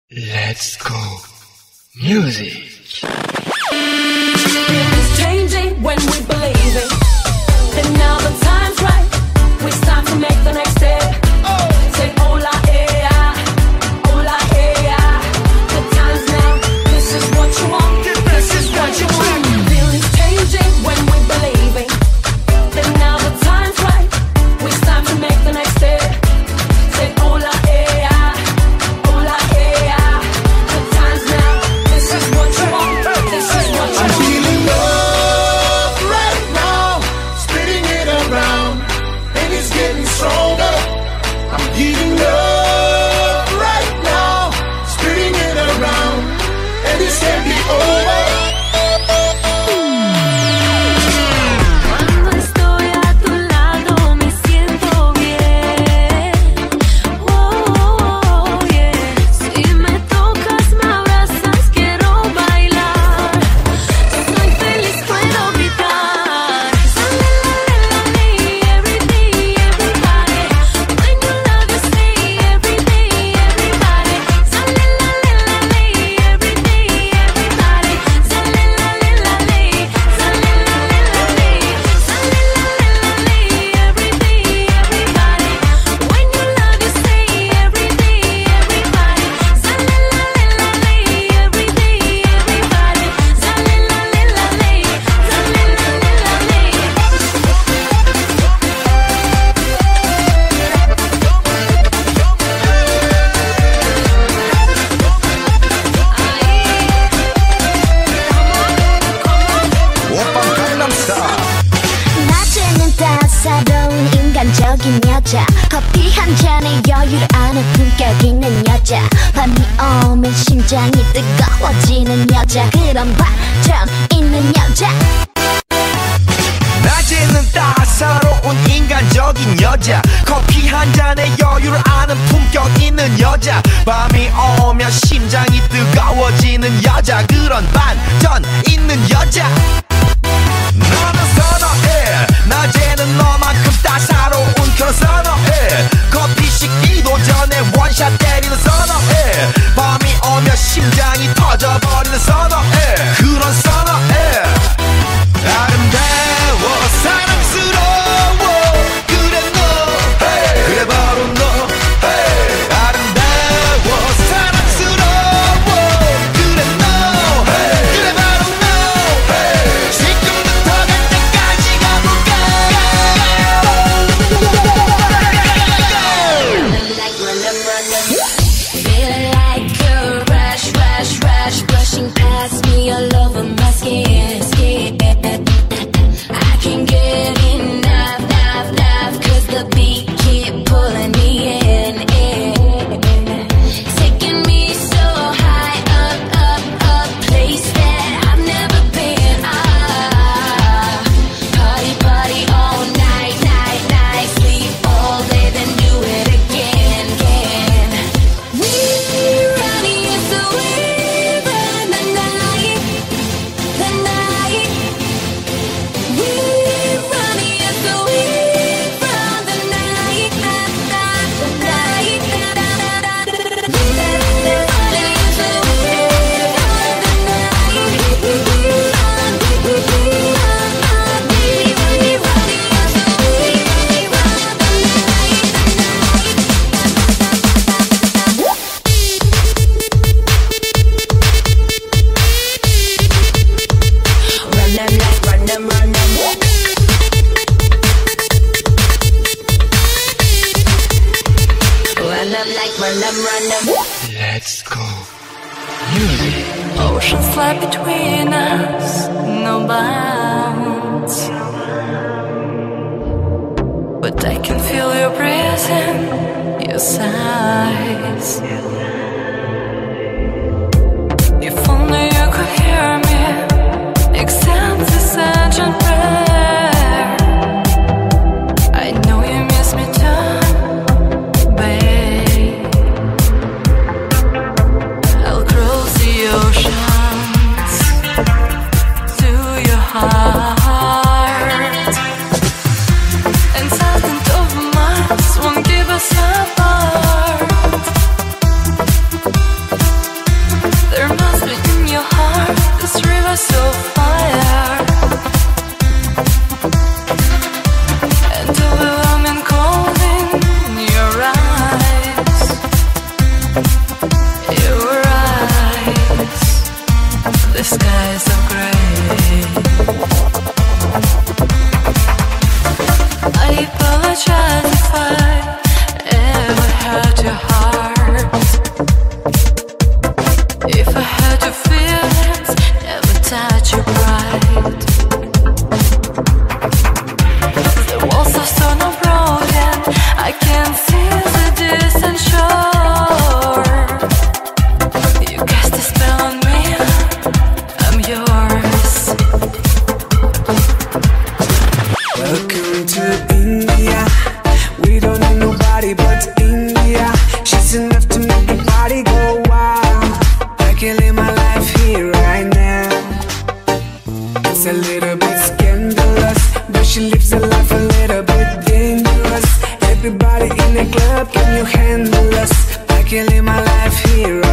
Let's go. Music. It's changing when we believe it. And now the time's right. It's time to make the next step. Say hola, yeah, hola, yeah. The time's now. This is what you want. This is what you want. Feelings changing when we believe it. And now the time's right. It's time to make the next step. Say hola, yeah, hola, yeah. The time's now. This is what you want. This is what you want. I'm feeling love right now, spinning it around, and it's getting stronger. I'm giving love right now, spinning it around, and this can't be over. Cuando estoy a tu lado me siento bien. Oh, yeah. Si me tocas, me abrazas, quiero bailar. Soy feliz, puedo gritar. Everything, everybody. When you love, you say everything, everybody. Everything, everybody. When you love, you say everything, everybody. 낮에는 따사로운 인간적인 여자, 커피 한 잔에 여유를 아는 품격 있는 여자, 밤이 오면 심장이 뜨거워지는 여자, 그런 반전 있는 여자. 낮에는 따사로운 인간적인 여자, 커피 한 잔에 여유를 아는 품격 있는 여자, 밤이 오면 심장이 뜨거워지는 여자, 그런 반전 있는 여자. 너는 선호해, 낮에는 너만큼 따사로운 그런 선호해, 커피 식기도 전에 원샷 때리는 선호해, 밤이 오면 심장이 터져버리는 선호해, 그런 선호해. 아름다워 사랑스러워 그래 너 hey. 그래 바로 너 hey. 아름다워 사랑스러워 그래 너 hey. 그래 바로 너 hey. 지금부터 갈 때까지 가볼까. Feeling like a rush, rush, rush, brushing past me all over my skin, skin. I can't get enough, enough, enough, 'cause the beat keep pulling me in. Taking me so high, up, a place that I've never been. Party, party all night, night, night, sleep all day, then do it again, again. We run it, so we run the night, the night. We run it, so we run the night, the night. We run it, so we run the night. We run it, so we run the night. Run them like, run them, run them. Run them like, run them, run them. Let's go. Music. Oceans lie between us, no bounds. But I can feel your breathing, your sighs. If only you could hear me, accept this urgent prayer. I know you miss me too, babe. I'll cross the oceans to your heart, and thousands of miles won't give us apart. can live my life here right now. It's a little bit scandalous, but she lives a life a little bit dangerous. Everybody in the club, can you handle us? I can live my life here